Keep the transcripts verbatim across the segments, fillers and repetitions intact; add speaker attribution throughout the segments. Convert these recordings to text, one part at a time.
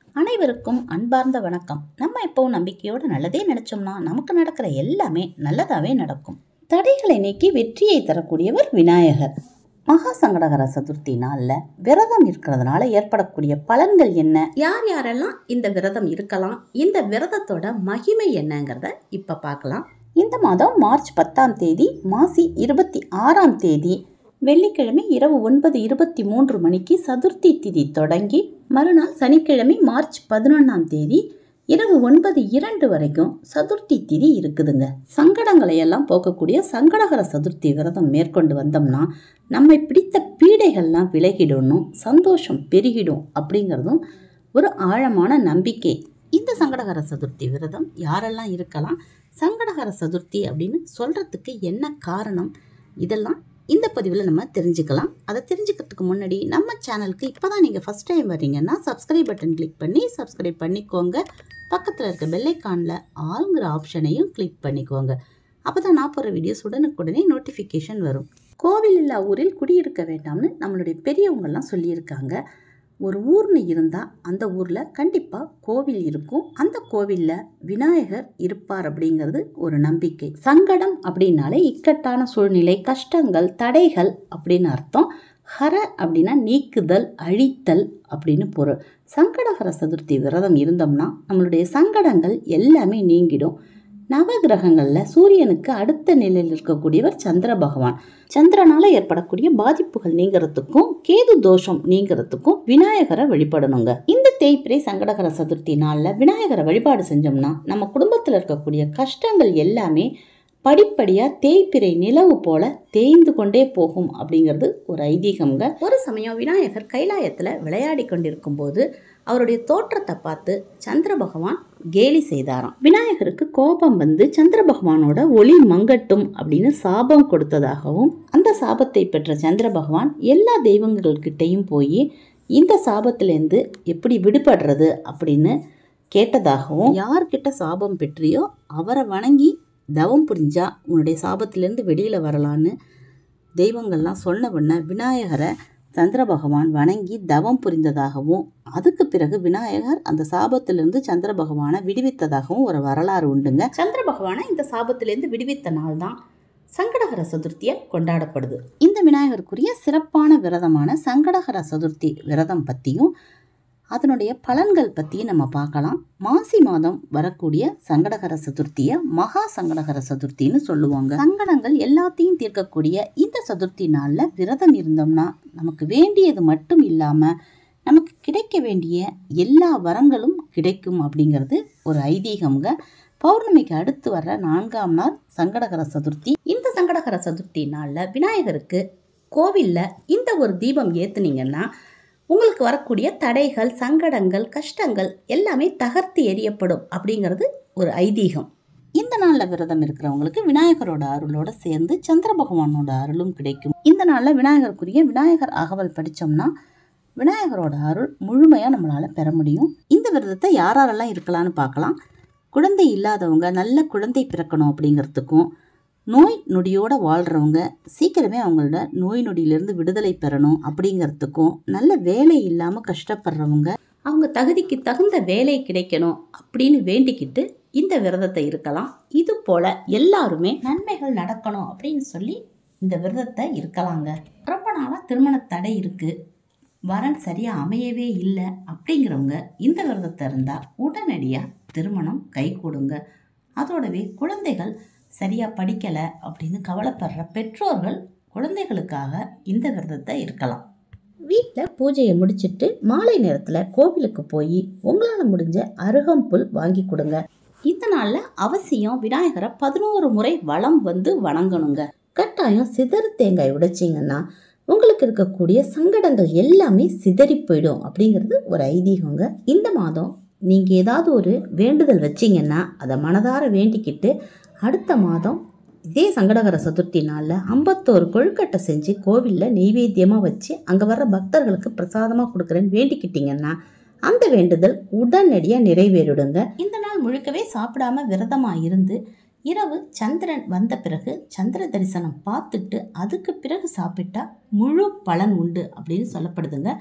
Speaker 1: அனைவருக்கும் அன்பார்ந்த வணக்கம். நம்ம எப்பவும் நம்பிக்கையோடு நல்லதே நினைச்சோம்னா நமக்கு நடக்கிற எல்லாமே நல்லதாவே நடக்கும். தடைகளை நீக்கி வெற்றியை தரக்கூடியவர் விநாயகர். மகா சங்கடஹர சதுர்த்தி நாளில் விரதம் இருக்கிறதுனால ஏற்படக்கூடிய பலன்கள் என்ன, யார் யாரெல்லாம் இந்த விரதம் இருக்கலாம், இந்த விரதத்தோட மகிமை என்னங்கிறத இப்ப பார்க்கலாம். இந்த மாதம் மார்ச் பத்தாம் தேதி மாசி இருபத்தி ஆறாம் தேதி வெள்ளிக்கிழமை இரவு ஒன்பது இருபத்தி மூன்று மணிக்கு சதுர்த்தி திதி தொடங்கி மறுநாள் சனிக்கிழமை மார்ச் பதினொன்றாம் தேதி இரவு ஒன்பது இரண்டு வரைக்கும் சதுர்த்தி திதி இருக்குதுங்க. சங்கடங்களை எல்லாம் போக்கக்கூடிய சங்கடஹர சதுர்த்தி விரதம் மேற்கொண்டு வந்தோம்னா நம்மை பிடித்த பீடைகள்லாம் விலகிடணும், சந்தோஷம் பெருகிடும் அப்படிங்கிறதும் ஒரு ஆழமான நம்பிக்கை. இந்த சங்கடஹர சதுர்த்தி விரதம் யாரெல்லாம் இருக்கலாம், சங்கடஹர சதுர்த்தி அப்படின்னு சொல்கிறதுக்கு என்ன காரணம், இதெல்லாம் இந்த பதிவில் நம்ம தெரிஞ்சுக்கலாம். அதை தெரிஞ்சுக்கிறதுக்கு முன்னாடி நம்ம சேனலுக்கு இப்போ தான் நீங்கள் ஃபஸ்ட் டைம் வர்றீங்கன்னா சப்ஸ்கிரைப் பட்டன் கிளிக் பண்ணி சப்ஸ்கிரைப் பண்ணிக்கோங்க. பக்கத்தில் இருக்க பெல்லைக்கானில் ஆளுங்கிற ஆப்ஷனையும் கிளிக் பண்ணிக்கோங்க. அப்போ தான் நான் போகிற வீடியோஸ் உடனுக்குடனே நோட்டிஃபிகேஷன் வரும். கோவில் இல்லா ஊரில் குடியிருக்க வேண்டாம்னு நம்மளுடைய பெரியவங்கள்லாம் சொல்லியிருக்காங்க. ஒரு ஊர்னு இருந்தால் அந்த ஊரில் கண்டிப்பாக கோவில் இருக்கும், அந்த கோவிலில் விநாயகர் இருப்பார் அப்படிங்கிறது ஒரு நம்பிக்கை. சங்கடம் அப்படின்னாலே இக்கட்டான சூழ்நிலை, கஷ்டங்கள், தடைகள் அப்படின்னு அர்த்தம். ஹர அப்படின்னா நீக்குதல், அழித்தல் அப்படின்னு பொருள். சங்கடஹர சதுர்த்தி விரதம் இருந்தோம்னா நம்மளுடைய சங்கடங்கள் எல்லாமே நீங்கிடும். நவகிரகங்களில் சூரியனுக்கு அடுத்த நிலையில் இருக்கக்கூடியவர் சந்திர பகவான். சந்திரனால ஏற்படக்கூடிய பாதிப்புகள் நீங்கிறதுக்கும் கேது தோஷம் நீங்கிறதுக்கும் விநாயகரை வழிபடணுங்க. இந்த தேய்பிரை சங்கடஹர சதுர்த்தி நாளில் விநாயகரை வழிபாடு செஞ்சோம்னா நம்ம குடும்பத்தில் இருக்கக்கூடிய கஷ்டங்கள் எல்லாமே படிப்படியாக தேய்பிரை நிலவு போல தேய்ந்து கொண்டே போகும் அப்படிங்கிறது ஒரு ஐதீகம்ங்க. ஒரு சமயம் விநாயகர் கைலாயத்தில் விளையாடி கொண்டிருக்கும் போது அவருடைய தோற்றத்தை பார்த்து சந்திர பகவான் கேலி செய்தாராம். விநாயகருக்கு கோபம் வந்து சந்திர பகவானோட ஒளி மங்கட்டும் அப்படின்னு சாபம் கொடுத்ததாகவும், அந்த சாபத்தை பெற்ற சந்திர பகவான் எல்லா தெய்வங்கள்கிட்டையும் போய் இந்த சாபத்திலேருந்து எப்படி விடுபடுறது அப்படின்னு கேட்டதாகவும், யார்கிட்ட சாபம் பெற்றியோ அவரை வணங்கி தவம் புரிஞ்சா உன்னுடைய சாபத்திலேருந்து வெளியில் வரலான்னு தெய்வங்கள்லாம் சொன்ன உடனே விநாயகரை சந்திர பகவான் வணங்கி தவம் புரிந்ததாகவும், அதுக்கு பிறகு விநாயகர் அந்த சாபத்திலிருந்து சந்திர பகவானை விடுவித்ததாகவும் ஒரு வரலாறு உண்டுங்க. சந்திர பகவானை இந்த சாபத்திலேருந்து விடுவித்த நாள் தான் சங்கடஹர சதுர்த்தியை கொண்டாடப்படுது. இந்த விநாயகருக்குரிய சிறப்பான விரதமான சங்கடஹர சதுர்த்தி விரதம் பற்றியும் அதனுடைய பலன்கள் பற்றியும் நம்ம பார்க்கலாம். மாசி மாதம் வரக்கூடிய சங்கடஹர சதுர்த்தியை மகா சங்கடஹர சதுர்த்தின்னு சொல்லுவாங்க. சங்கடங்கள் எல்லாத்தையும் தீர்க்கக்கூடிய இந்த சதுர்த்தி நாளில் விரதம் இருந்தோம்னா நமக்கு வேண்டியது மட்டும் இல்லாமல் நமக்கு கிடைக்க வேண்டிய எல்லா வரங்களும் கிடைக்கும் அப்படிங்கிறது ஒரு ஐதீகம்ங்க. பௌர்ணமிக்கு அடுத்து வர்ற நான்காம் நாள் சங்கடஹர சதுர்த்தி. இந்த சங்கடஹர சதுர்த்தி நாளில் விநாயகருக்கு கோவிலில் இந்த ஒரு தீபம் ஏற்றுனீங்கன்னா உங்களுக்கு வரக்கூடிய தடைகள், சங்கடங்கள், கஷ்டங்கள் எல்லாமே தகர்த்து எறியப்படும் அப்படிங்கிறது ஒரு ஐதீகம். இந்த நாளில் விரதம் இருக்கிறவங்களுக்கு விநாயகரோட அருளோட சேர்ந்து சந்திர பகவானோட அருளும் கிடைக்கும். இந்த நாளில் விநாயகருக்குரிய விநாயகர் அகவல் படித்தோம்னா விநாயகரோட அருள் முழுமையாக நம்மளால் பெற முடியும். இந்த விரதத்தை யாரெல்லாம் இருக்கலாம்னு பார்க்கலாம். குழந்தை இல்லாதவங்க நல்ல குழந்தை பிறக்கணும் அப்படிங்கிறதுக்கும், நோய் நொடியோடு வாழ்கிறவங்க சீக்கிரமே அவங்களோட நோய் நொடியிலேருந்து விடுதலை பெறணும் அப்படிங்கிறதுக்கும், நல்ல வேலை இல்லாமல் கஷ்டப்படுறவங்க அவங்க தகுதிக்கு தகுந்த வேலை கிடைக்கணும் அப்படின்னு வேண்டிக்கிட்டு இந்த விரதத்தை இருக்கலாம். இது போல் எல்லாருமே நன்மைகள் நடக்கணும் அப்படின்னு சொல்லி இந்த விரதத்தை இருக்கலாங்க. ரொம்ப நாளாக திருமண தடை இருக்குது, வரன் சரியாக அமையவே இல்லை அப்படிங்கிறவங்க இந்த விரதத்தை இருந்தால் உடனடியாக திருமணம் கை கொடுங்க. அதோடவே குழந்தைகள் சரியாக படிக்கலை அப்படின்னு கவலைப்படுற பெற்றோர்கள் குழந்தைகளுக்காக இந்த விரதத்தை இருக்கலாம். வீட்டில் பூஜையை முடிச்சுட்டு மாலை நேரத்தில் கோவிலுக்கு போய் உங்களால் முடிஞ்ச அருகம்புல் வாங்கி கொடுங்க. இந்த நாளில் அவசியம் விநாயகரை பதினோரு முறை வலம் வந்து வணங்கணுங்க. கட்டாயம் சிதறு தேங்காய் உடைச்சிங்கன்னா உங்களுக்கு இருக்கக்கூடிய சங்கடங்கள் எல்லாமே சிதறி போயிடும் அப்படிங்கிறது ஒரு ஐதீகங்க. இந்த மாதம் நீங்கள் ஏதாவது ஒரு வேண்டுதல் வச்சிங்கன்னா அதை மனதார வேண்டிக்கிட்டு அடுத்த மாதம் இதே சங்கடஹர சதுர்த்தி நாளில் ஐம்பத்தோரு கொழுக்கட்டை செஞ்சு கோவிலில் நெய்வேத்தியமாக வச்சு அங்கே வர்ற பக்தர்களுக்கு பிரசாதமாக கொடுக்குறேன்னு வேண்டிக்கிட்டிங்கன்னா அந்த வேண்டுதல் உடனடியாக நிறைவேறிடுங்க. இந்த நாள் முழுக்கவே சாப்பிடாம விரதமாக இருந்து இரவு சந்திரன் வந்த பிறகு சந்திர தரிசனம் பார்த்துட்டு அதுக்கு பிறகு சாப்பிட்டா முழு பலன் உண்டு அப்படின்னு சொல்லப்படுதுங்க.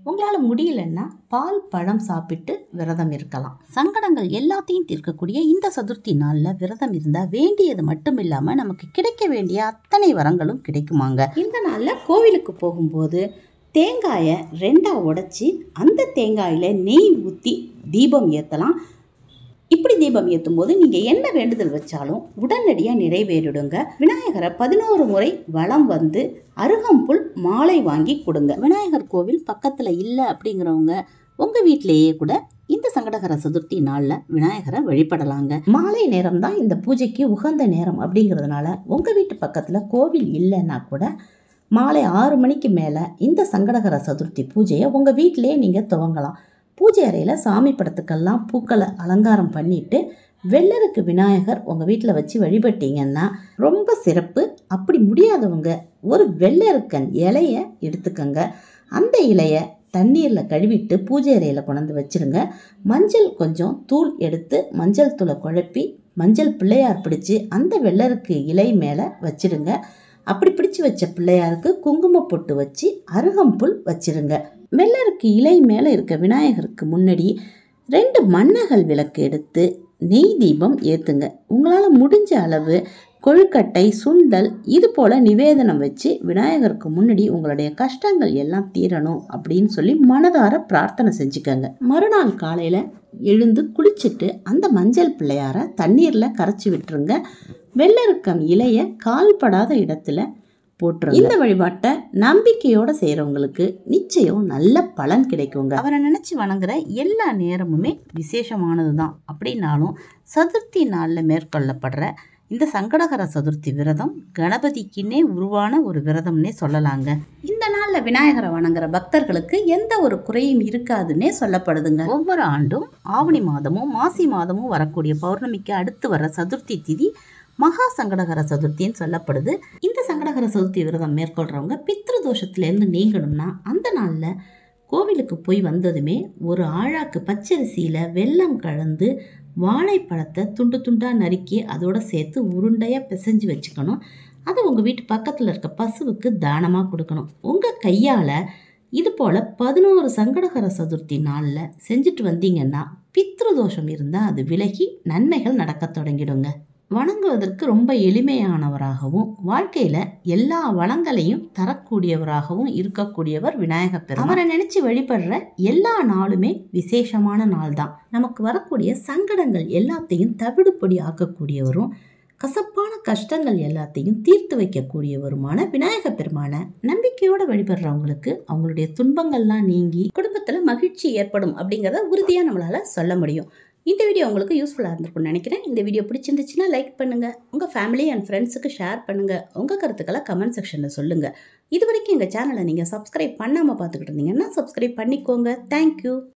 Speaker 1: உங்களால் முடியலன்னா பால் பழம் சாப்பிட்டு விரதம் இருக்கலாம். சங்கடங்கள் எல்லாத்தையும் தீர்க்கக்கூடிய இந்த சதுர்த்தி நாளில் விரதம் இருந்தால் வேண்டியது மட்டும் இல்லாமல் நமக்கு கிடைக்க வேண்டிய அத்தனை வரங்களும் கிடைக்குமாங்க. இந்த நாளில் கோவிலுக்கு போகும்போது தேங்காயை ரெண்டாக உடைச்சி அந்த தேங்காயில் நெய் ஊற்றி தீபம் ஏற்றலாம். இப்படி தீபம் ஏற்றும் போது நீங்கள் என்ன வேண்டுதல் வச்சாலும் உடனடியாக நிறைவேறிடுங்க. விநாயகரை பதினோரு முறை வலம் வந்து அருகம்புல் மாலை வாங்கி கொடுங்க. விநாயகர் கோவில் பக்கத்தில் இல்லை அப்படிங்கிறவங்க உங்கள் வீட்டிலேயே கூட இந்த சங்கடஹர சதுர்த்தி நாளில் விநாயகரை வழிபடலாங்க. மாலை நேரம் தான் இந்த பூஜைக்கு உகந்த நேரம் அப்படிங்கிறதுனால உங்கள் வீட்டு பக்கத்தில் கோவில் இல்லைன்னா கூட மாலை ஆறு மணிக்கு மேலே இந்த சங்கடஹர சதுர்த்தி பூஜையை உங்கள் வீட்டிலேயே நீங்கள் துவங்கலாம். பூஜை அறையில் சாமி படத்துக்கெல்லாம் பூக்களை அலங்காரம் பண்ணிட்டு வெள்ளருக்கு விநாயகர் உங்கள் வீட்டில் வச்சு வழிபட்டீங்கன்னா ரொம்ப சிறப்பு. அப்படி முடியாதவங்க ஒரு வெள்ளருக்கன் இலையை எடுத்துக்கங்க. அந்த இலையை தண்ணீரில் கழுவிட்டு பூஜை அறையில் கொண்டாந்து வச்சுருங்க. மஞ்சள் கொஞ்சம் தூள் எடுத்து மஞ்சள் தூளை குழப்பி மஞ்சள் பிள்ளையார் பிடிச்சி அந்த வெள்ளருக்கு இலை மேலே வச்சிடுங்க. அப்படி பிடிச்சி வச்ச பிள்ளையாருக்கு குங்கும பொட்டு வச்சு அருகம்புல் வச்சிருங்க. வெள்ளருக்கு இலை மேலே இருக்க விநாயகருக்கு முன்னாடி ரெண்டு மண்ணகல் விளக்கு எடுத்து நெய் தீபம் ஏற்றுங்க. உங்களால் முடிஞ்ச அளவு கொழுக்கட்டை சுண்டல் இது போல் நிவேதனம் வச்சு விநாயகருக்கு முன்னாடி உங்களுடைய கஷ்டங்கள் எல்லாம் தீரணும் அப்படின்னு சொல்லி மனதார பிரார்த்தனை செஞ்சுக்கோங்க. மறுநாள் காலையில் எழுந்து குளிச்சுட்டு அந்த மஞ்சள் பிள்ளையாரை தண்ணீரில் கரைச்சி விட்டுருங்க. வெள்ளருக்கம் இலையை கால்படாத இடத்துல போட்டுருங்க. இந்த வழிபாட்டை நம்பிக்கையோடு செய்கிறவங்களுக்கு நிச்சயம் நல்ல பலன் கிடைக்குங்க. அவரை நினச்சி வணங்குற எல்லா நேரமுமே விசேஷமானது தான். அப்படின்னாலும் சதுர்த்தி நாளில் மேற்கொள்ளப்படுற இந்த சங்கடஹர சதுர்த்தி விரதம் கணபதிக்குன்னே உருவான ஒரு விரதம்னே சொல்லலாங்க. இந்த நாளில் விநாயகரை வணங்குற பக்தர்களுக்கு எந்த ஒரு குறையும் இருக்காதுன்னே சொல்லப்படுதுங்க. ஒவ்வொரு ஆண்டும் ஆவணி மாதமும் மாசி மாதமும் வரக்கூடிய பௌர்ணமிக்கு அடுத்து வர சதுர்த்தி திதி மகா சங்கடஹர சதுர்த்தின்னு சொல்லப்படுது. இந்த சங்கடஹர சதுர்த்தி விரதம் மேற்கொள்கிறவங்க பித்ரு தோஷத்துலேருந்து நீங்கணும்னா அந்த நாளில் கோவிலுக்கு போய் வந்ததுமே ஒரு ஆழாக்கு பச்சரிசியில் வெல்லம் கலந்து வாழைப்பழத்தை துண்டு துண்டாக நறுக்கி அதோடு சேர்த்து உருண்டையாக பிசைஞ்சு வச்சுக்கணும். அதை உங்கள் வீட்டு பக்கத்தில் இருக்க பசுவுக்கு தானமாக கொடுக்கணும். உங்கள் கையால் இது போல் பதினோரு சங்கடஹர சதுர்த்தி நாளில் செஞ்சுட்டு வந்தீங்கன்னா பித்ரு தோஷம் இருந்தால் அது விலகி நன்மைகள் நடக்க தொடங்கிடுங்க. வணங்குவதற்கு ரொம்ப எளிமையானவராகவும் வாழ்க்கையில் எல்லா வளங்களையும் தரக்கூடியவராகவும் இருக்கக்கூடியவர் விநாயகர் பெருமாள். அவரை நினைச்சு வழிபடுற எல்லா நாளுமே விசேஷமான நாள் தான். நமக்கு வரக்கூடிய சங்கடங்கள் எல்லாத்தையும் தவிடுபொடி ஆக்கக்கூடியவரும் கசப்பான கஷ்டங்கள் எல்லாத்தையும் தீர்த்து வைக்கக்கூடியவருமான விநாயகர் பெருமானை நம்பிக்கையோட வழிபடுறவங்களுக்கு அவங்களுடைய துன்பங்கள்லாம் நீங்கி குடும்பத்தில் மகிழ்ச்சி ஏற்படும் அப்படிங்கிறத உறுதியாக நம்மளால் சொல்ல முடியும். இந்த வீடியோ உங்களுக்கு யூஸ்ஃபுல்லாக இருந்திருக்கும்னு நினைக்கிறேன். இந்த வீடியோ பிடிச்சிருந்துச்சுன்னா லைக் பண்ணுங்கள், உங்கள் ஃபேமிலி அண்ட் ஃப்ரெண்ட்ஸுக்கு ஷேர் பண்ணுங்கள், உங்கள் கருத்துக்களை கமெண்ட் செக்ஷனில் சொல்லுங்கள். இது வரைக்கும் எங்கள் சேனலை நீங்கள் சப்ஸ்கிரைப் பண்ணாமல் பார்த்துக்கிட்டு இருந்தீங்கன்னா சப்ஸ்கிரைப் பண்ணிக்கோங்க. தேங்க்யூ.